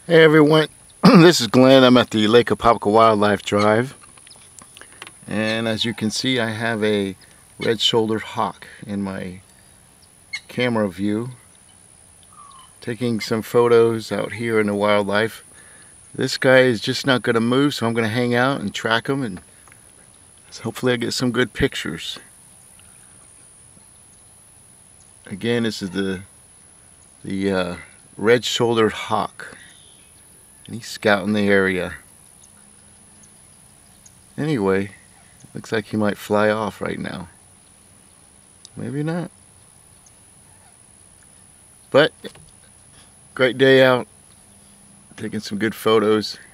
Hey everyone, this is Glenn. I'm at the Lake Apopka Wildlife Drive, and as you can see I have a red-shouldered hawk in my camera view, taking some photos out here in the wildlife. This guy is just not going to move, so I'm going to hang out and track him, and hopefully I get some good pictures. Again, this is the red-shouldered hawk. And he's scouting the area. Anyway, looks like he might fly off right now. Maybe not. But, great day out. Taking some good photos.